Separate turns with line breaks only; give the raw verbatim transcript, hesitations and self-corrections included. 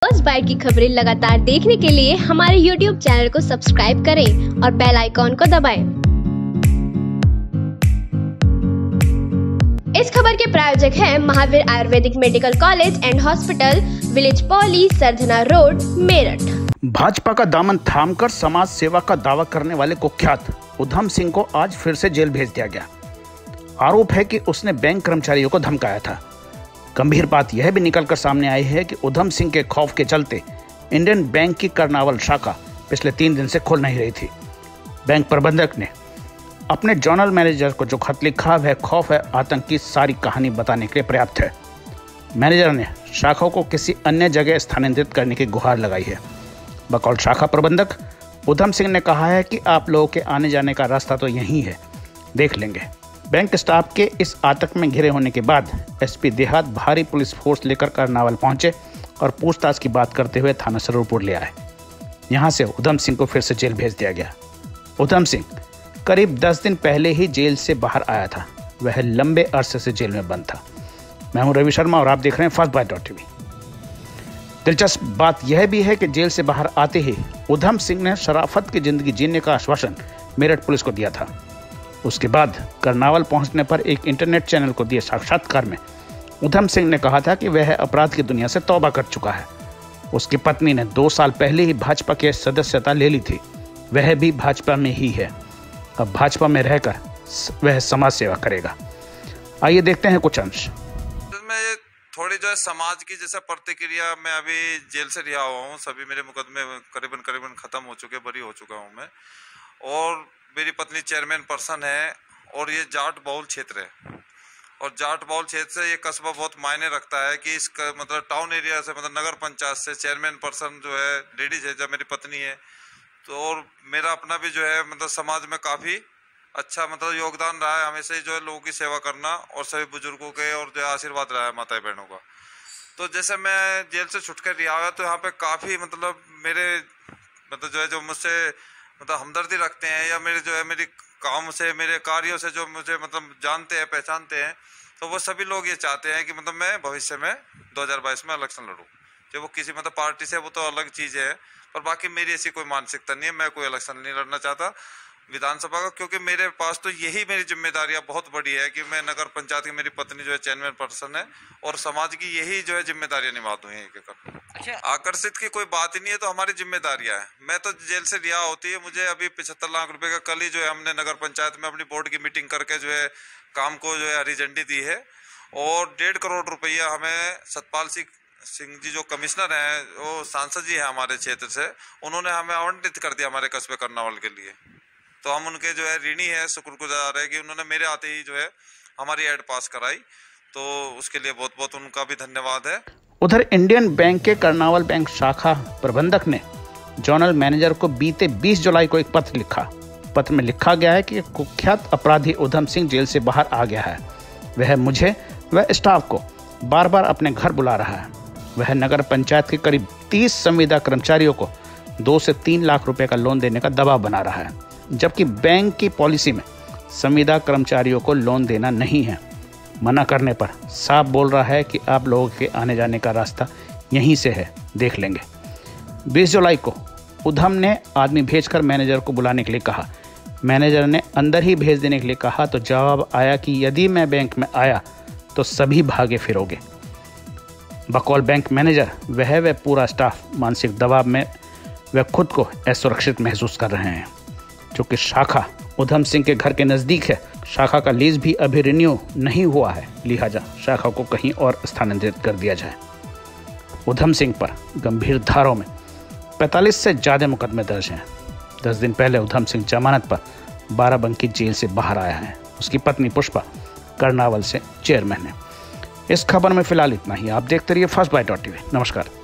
First bite की खबरें लगातार देखने के लिए हमारे यूट्यूब चैनल को सब्सक्राइब करें और बेल आइकॉन को दबाएं। इस खबर के प्रायोजक हैं Mahavir Ayurvedic medical college and hospital, village Pauli, Sardhana road, Meerut.
Bhajpa का दामन थामकर समाज सेवा का दावा करने वाले कुख्यात उधम सिंह को आज फिर से जेल भेज दिया गया। आरोप है कि उसने बैंक कर्मचारियों को धमकाया था। गंभीर बात यह भी निकलकर सामने आई है कि उधम सिंह के खौफ के चलते इंडियन बैंक की कर्नावल शाखा पिछले तीन दिन से खुल नहीं रही थी। बैंक प्रबंधक ने अपने जोनल मैनेजर को जो खत लिखा वह खौफ है आतंक की सारी कहानी बताने के लिए पर्याप्त है। मैनेजर ने शाखा को किसी अन्य जगह स्थानांतरित करने की गुहार लगाई है। बकौल शाखा प्रबंधक उधम सिंह ने कहा है कि आप लोगों के आने जाने का रास्ता तो यही है, देख लेंगे। बैंक स्टाफ के इस आतंक में घिरे होने के बाद एसपी देहात भारी पुलिस फोर्स लेकर करनावल पहुंचे और पूछताछ की बात करते हुए थाना सरूरपुर ले आए। यहां से उधम सिंह को फिर से जेल भेज दिया गया। उधम सिंह करीब दस दिन पहले ही जेल से बाहर आया था। वह लंबे अरसे से जेल में बंद था। मैं हूं रवि शर्मा और आप देख रहे हैं फर्स्ट बाइट डॉट टीवी। दिलचस्प बात यह भी है कि जेल से बाहर आते ही उधम सिंह ने शराफत की जिंदगी जीने का आश्वासन मेरठ पुलिस को दिया था। उसके बाद करनावल पहुंचने पर एक इंटरनेट चैनल को दिए साक्षात्कार में उधम सिंह ने कहा था कि वह अपराध की दुनिया से तौबा कर चुका है। उसकी पत्नी ने दो साल पहले ही भाजपा की सदस्यता ले ली थी। वह भी भाजपा में ही है। अब भाजपा में रहकर वह समाज सेवा करेगा। आइए देखते हैं कुछ अंश।
मैं थोड़ी जो है समाज की जैसे प्रतिक्रिया, मैं अभी जेल से रिहा हुआ हूँ। सभी मेरे मुकदमे करीबन करीबन खत्म हो चुके, बरी हो चुका हूँ मैं। और मेरी पत्नी चेयरमैन पर्सन है और ये जाट बहुल क्षेत्र है। और जाट बहुल क्षेत्र से ये कस्बा बहुत मायने रखता है कि इस मतलब टाउन एरिया से, मतलब नगर पंचायत से चेयरमैन पर्सन जो है लेडीज है, जब मेरी पत्नी है तो। और मेरा अपना भी जो है मतलब समाज में काफ़ी अच्छा मतलब योगदान रहा है हमेशा ही, जो है लोगों की सेवा करना और सभी बुजुर्गों के और जो आशीर्वाद रहा है माता बहनों का। तो जैसे मैं जेल से छुट कर रिहा हुआ तो यहाँ पे काफ़ी मतलब मेरे मतलब जो है जो मुझसे मतलब हमदर्दी रखते हैं या मेरे जो है मेरी काम से, मेरे कार्यों से जो मुझे मतलब जानते हैं, पहचानते हैं, तो वो सभी लोग ये चाहते हैं कि मतलब मैं भविष्य में दो हज़ार बाईस में इलेक्शन लड़ूं। जो वो किसी मतलब पार्टी से, वो तो अलग चीज़ है, पर बाकी मेरी ऐसी कोई मानसिकता नहीं है। मैं कोई इलेक्शन नहीं लड़ना चाहता विधानसभा का, क्योंकि मेरे पास तो यही मेरी जिम्मेदारियां बहुत बड़ी है कि मैं नगर पंचायत की, मेरी पत्नी जो है चेयरमैन पर्सन है और समाज की यही जो है जिम्मेदारियां निभा दूँ एक एक। अच्छा, आकर्षित की कोई बात ही नहीं है, तो हमारी जिम्मेदारियां है। मैं तो जेल से रिहा होती है, मुझे अभी पिछहत्तर लाख रुपए का कल ही जो है हमने नगर पंचायत में अपनी बोर्ड की मीटिंग करके जो है काम को जो है हरी झंडी दी है। और डेढ़ करोड़ रुपया हमें सतपाल सिंह सिंह जी जो कमिश्नर हैं, वो सांसद जी हैं हमारे क्षेत्र से, उन्होंने हमें आवंटित कर दिया हमारे कस्बे करनावल के लिए। तो हम उनके जो है ऋणी है, शुक्रगुजार है कि उन्होंने मेरे आते ही जो है हमारी एड पास कराई। तो उसके लिए बहुत बहुत उनका भी धन्यवाद है।
उधर इंडियन बैंक के करनावल बैंक शाखा प्रबंधक ने जोनल मैनेजर को बीते बीस जुलाई को एक पत्र लिखा। पत्र में लिखा गया है कि कुख्यात अपराधी उधम सिंह जेल से बाहर आ गया है। वह मुझे व स्टाफ को बार बार अपने घर बुला रहा है। वह नगर पंचायत के करीब तीस संविदा कर्मचारियों को दो से तीन लाख रुपए का लोन देने का दबाव बना रहा है, जबकि बैंक की पॉलिसी में संविदा कर्मचारियों को लोन देना नहीं है। मना करने पर साफ बोल रहा है कि आप लोगों के आने जाने का रास्ता यहीं से है, देख लेंगे। बीस जुलाई को उधम ने आदमी भेजकर मैनेजर को बुलाने के लिए कहा। मैनेजर ने अंदर ही भेज देने के लिए कहा तो जवाब आया कि यदि मैं बैंक में आया तो सभी भागे फिरोगे। बकौल बैंक मैनेजर वह व पूरा स्टाफ मानसिक दबाव में व खुद को असुरक्षित महसूस कर रहे हैं। चूँकि शाखा उधम सिंह के घर के नज़दीक है, शाखा का लीज भी अभी रिन्यू नहीं हुआ है, लिहाजा शाखा को कहीं और स्थानांतरित कर दिया जाए। उधम सिंह पर गंभीर धाराओं में पैंतालीस से ज़्यादा मुकदमे दर्ज हैं। दस दिन पहले उधम सिंह जमानत पर बाराबंकी जेल से बाहर आया है। उसकी पत्नी पुष्पा करनावल से चेयरमैन है। इस खबर में फिलहाल इतना ही। आप देखते रहिए फर्स्ट बाइट डॉट टीवी। नमस्कार।